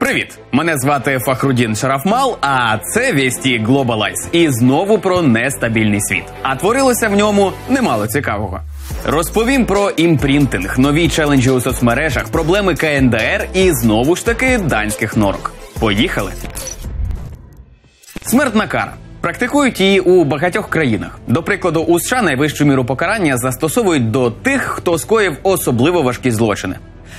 Привіт! Мене звати Фахрудін Шарафмал, а це Вісті Глобалайз. І знову про нестабільний світ. А творилося в ньому немало цікавого. Розповім про імпринтинг, нові челенджі у соцмережах, проблеми КНДР і знову ж таки данських норок. Поїхали! Смертна кара. Практикують її у багатьох країнах. До прикладу, у США найвищу міру покарання застосовують до тих, хто скоїв особливо важкі злочини.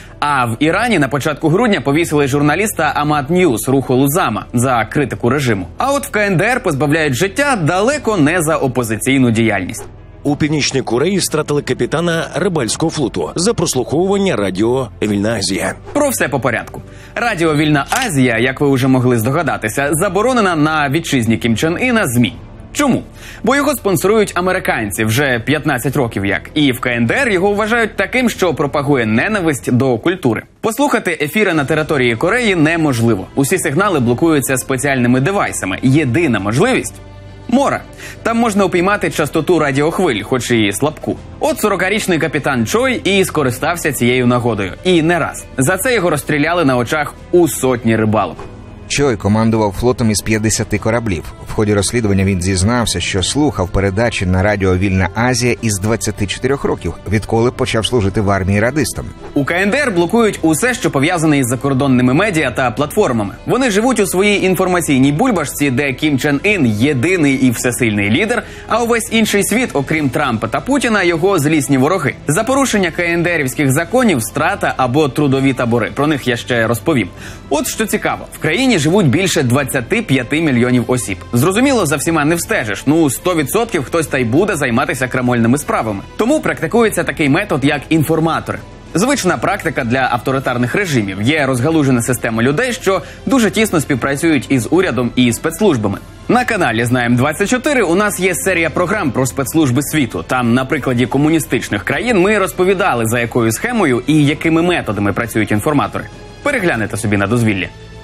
А в Ірані на початку грудня повісили журналіста Амад Ньюс руху Лузама за критику режиму. А от в КНДР позбавляють життя далеко не за опозиційну діяльність. У Північній Кореї стратили капітана рибальського флоту за прослуховування радіо «Вільна Азія». Про все по порядку. Радіо «Вільна Азія», як ви вже могли здогадатися, заборонена на вітчизні Кім Чен Іна ЗМІ. Чому? Бо його спонсорують американці вже 15 років як. І в КНДР його вважають таким, що пропагує ненависть до культури. Послухати ефіри на території Кореї неможливо. Усі сигнали блокуються спеціальними девайсами. Єдина можливість – море. Там можна упіймати частоту радіохвиль, хоч і слабку. От 40-річний капітан Чой і скористався цією нагодою. І не раз. За це його розстріляли на очах у сотні рибалок. Чой командував флотом із 50 кораблів. В ході розслідування він зізнався, що слухав передачі на радіо «Вільна Азія» із 24 років, відколи почав служити в армії радистом. У КНДР блокують усе, що пов'язане із закордонними медіа та платформами. Вони живуть у своїй інформаційній бульбашці, де Кім Чен Ін – єдиний і всесильний лідер, а увесь інший світ, окрім Трампа та Путіна, його злісні вороги. За порушення КНДРівських законів – страта або трудові табори. Про них я ще розповім. От що цікаво, в країні живуть більше 25 мільйонів осіб. Зрозуміло, за всіма не встежиш. 100% хтось та й буде займатися крамольними справами. Тому практикується такий метод, як інформатори. Звична практика для авторитарних режимів. Є розгалужена система людей, що дуже тісно співпрацюють із урядом і спецслужбами. На каналі «Знаєм24» у нас є серія програм про спецслужби світу. Там, на прикладі комуністичних країн, ми розповідали, за якою схемою і якими методами працюють інформатори. Переглянете собі на дозвіллі.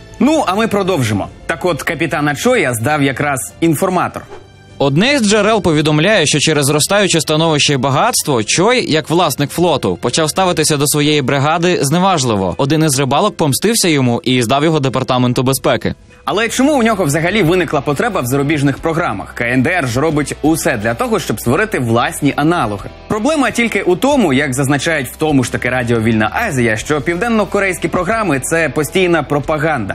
А ми продовжимо. Так от, капітана Чоя здав якраз інформатор. Одне з джерел повідомляє, що через зростаюче становище і багатство Чой, як власник флоту, почав ставитися до своєї бригади зневажливо. Один із рибалок помстився йому і здав його Департаменту безпеки. Але чому у нього взагалі виникла потреба в зарубіжних програмах? КНДР ж робить усе для того, щоб створити власні аналоги. Проблема тільки у тому, як зазначають в тому ж таки радіо «Вільна Азія», що південно-корейські програми – це постійна пропаганда.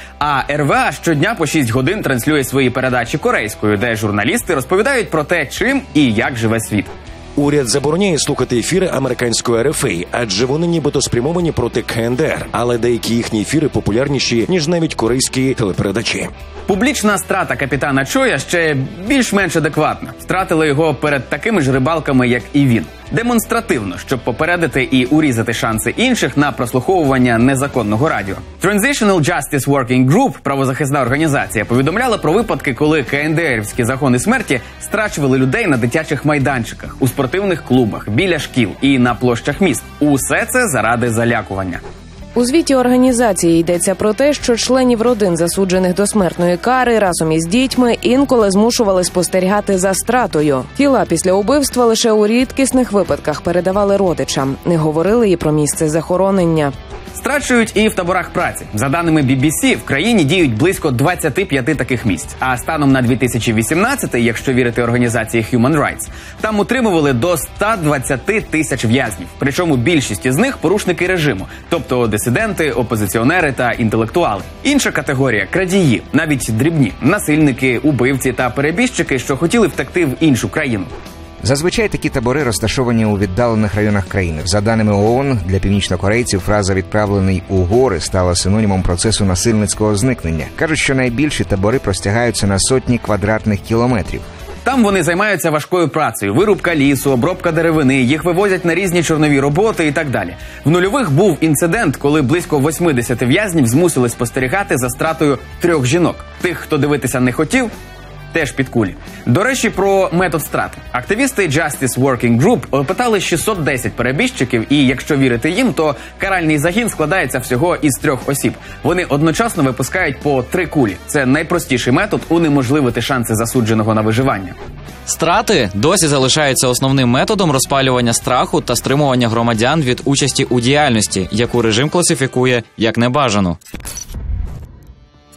А РВА щодня по 6 годин транслює свої передачі корейською, де журналісти розповідають про те, чим і як живе світ. Уряд забороняє слухати ефіри американської РФА, адже вони нібито спрямовані проти КНДР, але деякі їхні ефіри популярніші, ніж навіть корейські телепередачі. Публічна страта капітана Чоя ще більш-менш адекватна. Втратили його перед такими ж рибалками, як і він. Демонстративно, щоб попередити і урізати шанси інших на прослуховування незаконного радіо. Transitional Justice Working Group, правозахисна організація, повідомляла про випадки, коли КНДРівські закони смерті страчували людей на дитячих майданчиках, у спортивних клубах, біля шкіл і на площах міст. Усе це заради залякування. У звіті організації йдеться про те, що членів родин засуджених до смертної кари разом із дітьми інколи змушували спостерігати за стратою. Тіла після убивства лише у рідкісних випадках передавали родичам. Не говорили і про місце захоронення. Страчують і в таборах праці. За даними BBC, в країні діють близько 25 таких місць. А станом на 2018, якщо вірити організації Human Rights, там утримували до 120 тисяч в'язнів. Причому більшість із них – порушники режиму, тобто дисиденти, опозиціонери та інтелектуали. Інша категорія – крадії, навіть дрібні, насильники, убивці та перебіжчики, що хотіли втекти в іншу країну. Зазвичай такі табори розташовані у віддалених районах країни. За даними ООН, для північнокорейців фраза «відправлений у гори» стала синонімом процесу насильницького зникнення. Кажуть, що найбільші табори простягаються на сотні квадратних кілометрів. Там вони займаються важкою працею – вирубка лісу, обробка деревини, їх вивозять на різні чорнові роботи і так далі. В нульових був інцидент, коли близько 80 в'язнів змусили спостерігати за стратою 3 жінок. Тих, хто дивитися не хотів, теж під кулі. До речі, про метод страти. Активісти Justice Working Group опитали 610 перебіжчиків, і якщо вірити їм, то каральний загін складається всього із 3 осіб. Вони одночасно випускають по 3 кулі. Це найпростіший метод унеможливити шанси засудженого на виживання. Страти досі залишаються основним методом розпалювання страху та стримування громадян від участі у діяльності, яку режим класифікує як небажану.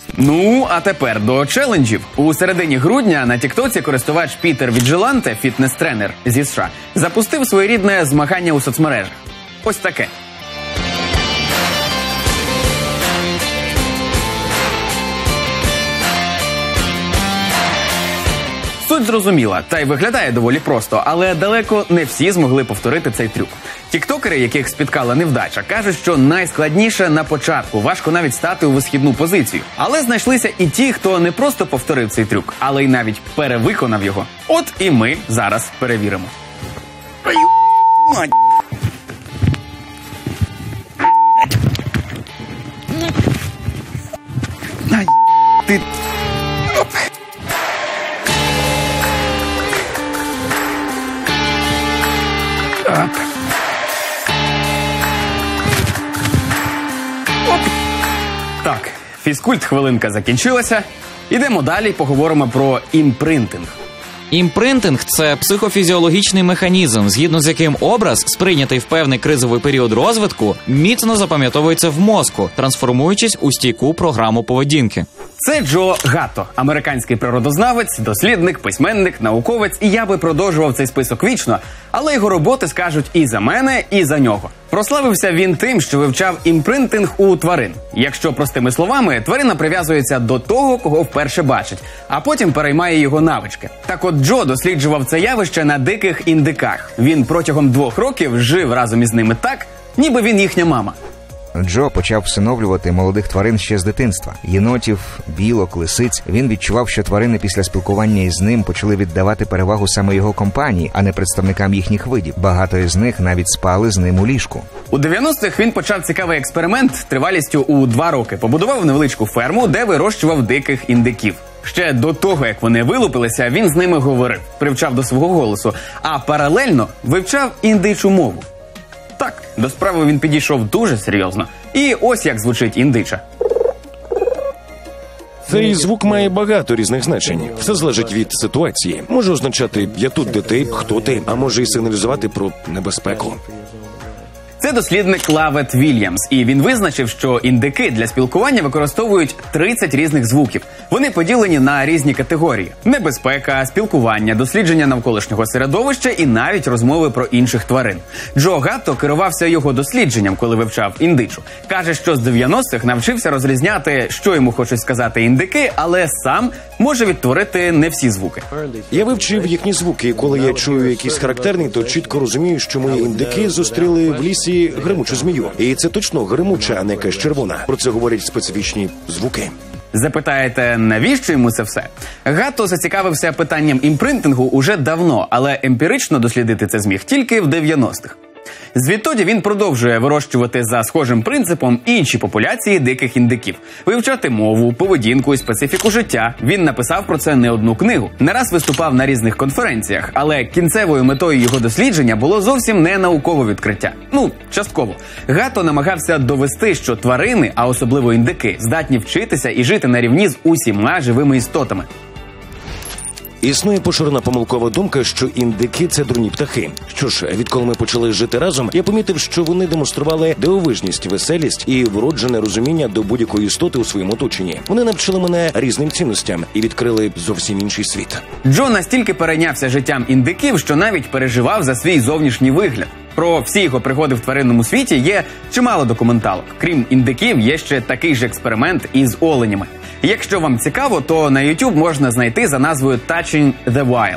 Ну, а тепер до челенджів. У середині грудня на тіктоці користувач Пітер Віджиланте, фітнес-тренер зі США, запустив своєрідне змагання у соцмережах. Ось таке. Суть зрозуміла, та й виглядає доволі просто, але далеко не всі змогли повторити цей трюк. Тіктокери, яких спіткала невдача, кажуть, що найскладніше на початку, важко навіть стати у висхідну позицію. Але знайшлися і ті, хто не просто повторив цей трюк, але й навіть перевиконав його. От і ми зараз перевіримо. Ти... Так, фізкульт-хвилинка закінчилася. Ідемо далі, поговоримо про імпринтинг. Імпринтинг – це психофізіологічний механізм, згідно з яким образ, сприйнятий в певний кризовий період розвитку, міцно запам'ятовується в мозку, трансформуючись у стійку програму поведінки. Це Джо Гатто, американський природознавець, дослідник, письменник, науковець, і я би продовжував цей список вічно, але його роботи скажуть і за мене, і за нього. Прославився він тим, що вивчав імпринтинг у тварин. Якщо простими словами, тварина прив'язується до того, кого вперше бачить, а потім переймає його навички. Так от Джо досліджував це явище на диких індиках. Він протягом 2 років жив разом із ними так, ніби він їхня мама. Джо почав всиновлювати молодих тварин ще з дитинства. Єнотів, білок, лисиць. Він відчував, що тварини після спілкування із ним почали віддавати перевагу саме його компанії, а не представникам їхніх видів. Багато із них навіть спали з ним у ліжку. У 90-х він почав цікавий експеримент тривалістю у 2 роки. Побудував невеличку ферму, де вирощував диких індиків. Ще до того, як вони вилупилися, він з ними говорив, привчав до свого голосу, а паралельно вивчав індичу мову. Так, до справи він підійшов дуже серйозно. І ось як звучить індича. Цей звук має багато різних значень. Все залежить від ситуації. Може означати «я тут, де ти, хто ти», а може й сигналізувати про небезпеку. Це дослідник Лавет Вільямс, і він визначив, що індики для спілкування використовують 30 різних звуків. Вони поділені на різні категорії: небезпека, спілкування, дослідження навколишнього середовища і навіть розмови про інших тварин. Джо Гатто керувався його дослідженням, коли вивчав індичу. Каже, що з 90-х навчився розрізняти, що йому хочуть сказати індики, але сам може відтворити не всі звуки. Я вивчив їхні звуки, і коли я чую якийсь характерний, то чітко розумію, що мої індики зустріли в лісі гримучу змію. І це точно гримуча, а не якась червона. Про це говорять специфічні звуки. Запитаєте, навіщо йому це все? Гатто зацікавився питанням імпринтингу уже давно, але емпірично дослідити це зміг тільки в 90-х. Звідтоді він продовжує вирощувати за схожим принципом інші популяції диких індиків. Вивчати мову, поведінку і специфіку життя. Він написав про це не одну книгу. Не раз виступав на різних конференціях, але кінцевою метою його дослідження було зовсім не наукове відкриття. Ну, частково. Гатто намагався довести, що тварини, а особливо індики, здатні вчитися і жити на рівні з усіма живими істотами. Існує поширена помилкова думка, що індики – це дурні птахи. Що ж, відколи ми почали жити разом, я помітив, що вони демонстрували дивовижність, веселість і вроджене розуміння до будь-якої істоти у своєму оточенні. Вони навчили мене різним цінностям і відкрили зовсім інший світ. Джо настільки перейнявся життям індиків, що навіть переживав за свій зовнішній вигляд. Про всі його пригоди в тваринному світі є чимало документалок. Крім індиків, є ще такий же експеримент із оленями. Якщо вам цікаво, то на YouTube можна знайти за назвою Touching the Wild.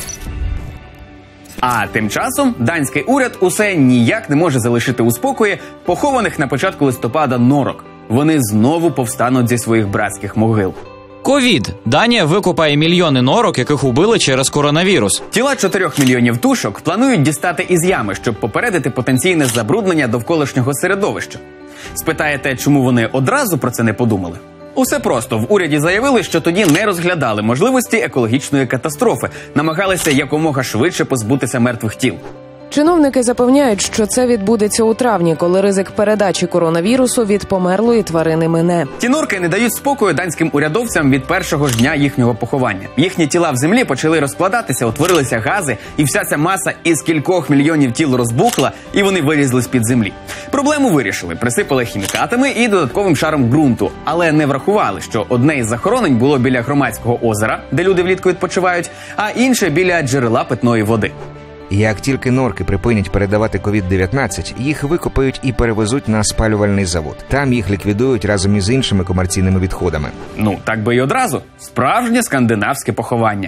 А тим часом данський уряд усе ніяк не може залишити у спокої похованих на початку листопада норок. Вони знову повстануть зі своїх братських могил. Ковід. Данія викопає мільйони норок, яких убили через коронавірус. Тіла 4 мільйонів тушок планують дістати із ями, щоб попередити потенційне забруднення довколишнього середовища. Спитаєте, чому вони одразу про це не подумали? Усе просто. В уряді заявили, що тоді не розглядали можливості екологічної катастрофи, намагалися якомога швидше позбутися мертвих тіл. Чиновники запевняють, що це відбудеться у травні, коли ризик передачі коронавірусу від померлої тварини мине. Ті норки не дають спокою данським урядовцям від першого ж дня їхнього поховання. Їхні тіла в землі почали розкладатися, утворилися гази, і вся ця маса із кількох мільйонів тіл розбухла, і вони вилізли з-під землі. Проблему вирішили, присипали хімікатами і додатковим шаром ґрунту, але не врахували, що одне із захоронень було біля громадського озера, де люди влітку відпочивають, а інше біля джерела питної води. Як тільки норки припинять передавати COVID-19, їх викопають і перевезуть на спалювальний завод. Там їх ліквідують разом із іншими комерційними відходами. Ну, так би й одразу. Справжнє скандинавське поховання.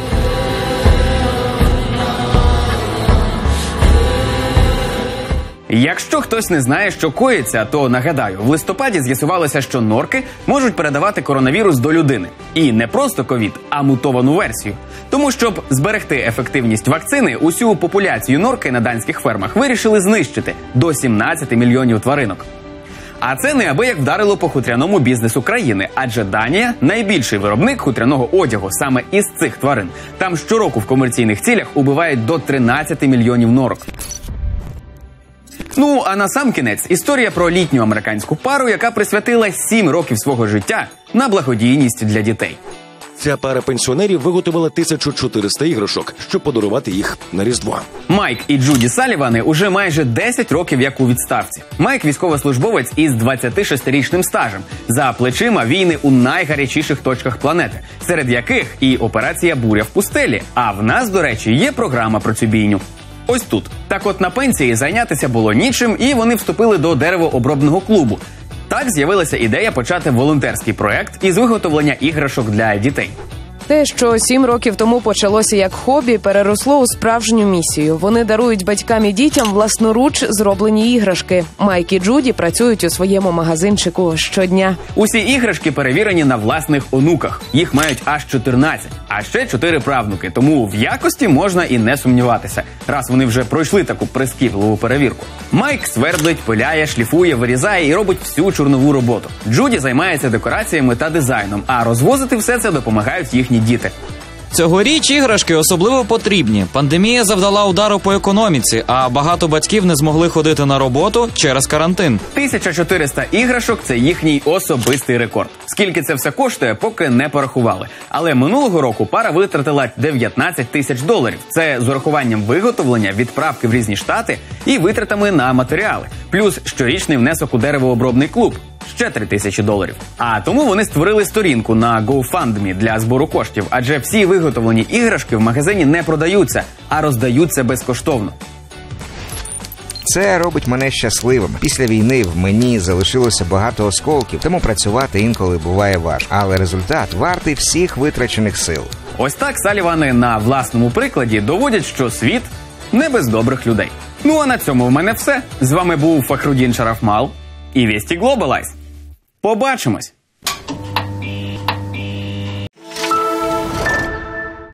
Якщо хтось не знає, що коїться, то нагадаю, в листопаді з'ясувалося, що норки можуть передавати коронавірус до людини. І не просто ковід, а мутовану версію. Тому, щоб зберегти ефективність вакцини, усю популяцію норки на данських фермах вирішили знищити до 17 мільйонів тваринок. А це неабияк вдарило по хутряному бізнесу країни, адже Данія – найбільший виробник хутряного одягу саме із цих тварин. Там щороку в комерційних цілях убивають до 13 мільйонів норок. Ну, а насамкінець історія про літню американську пару, яка присвятила 7 років свого життя на благодійність для дітей. Ця пара пенсіонерів виготовила 1400 іграшок, щоб подарувати їх на Різдво. Майк і Джуді Салівани уже майже 10 років як у відставці. Майк – військовослужбовець із 26-річним стажем. За плечима війни у найгарячіших точках планети, серед яких і операція «Буря в пустелі». А в нас, до речі, є програма про цю бійню. Ось тут. Так от на пенсії зайнятися було нічим, і вони вступили до деревообробного клубу. Так з'явилася ідея почати волонтерський проект із виготовлення іграшок для дітей. Те, що 7 років тому почалося як хобі, переросло у справжню місію. Вони дарують батькам і дітям власноруч зроблені іграшки. Майк і Джуді працюють у своєму магазинчику щодня. Усі іграшки перевірені на власних онуках. Їх мають аж 14, а ще 4 правнуки. Тому в якості можна і не сумніватися, раз вони вже пройшли таку прискіпливу перевірку. Майк свердлить, пиляє, шліфує, вирізає і робить всю чорнову роботу. Джуді займається декораціями та дизайном, а розвозити все це допомагають їхні діти. Цьогоріч іграшки особливо потрібні. Пандемія завдала удару по економіці, а багато батьків не змогли ходити на роботу через карантин. 1400 іграшок – це їхній особистий рекорд. Скільки це все коштує, поки не порахували. Але минулого року пара витратила $19 тисяч. Це з урахуванням виготовлення, відправки в різні штати і витратами на матеріали. Плюс щорічний внесок у деревообробний клуб. Ще $3 тисячі. А тому вони створили сторінку на GoFundMe для збору коштів, адже всі виготовлені іграшки в магазині не продаються, а роздаються безкоштовно. Це робить мене щасливим. Після війни в мені залишилося багато осколків, тому працювати інколи буває важко. Але результат вартий всіх витрачених сил. Ось так Салівани на власному прикладі доводять, що світ не без добрих людей. Ну а на цьому в мене все. З вами був Фахрудін Шарафмал і Вести Глобалайз. Побачимось!